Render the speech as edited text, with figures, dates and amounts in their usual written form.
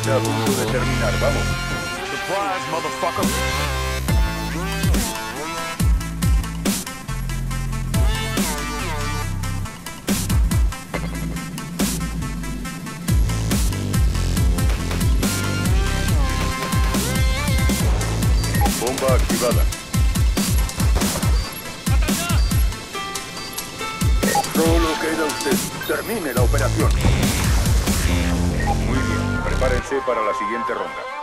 Está a punto de terminar, vamos. Surprise, motherfucker. Bomba activada. Solo queda usted. Termine la operación. Muy bien. Prepárense para la siguiente ronda.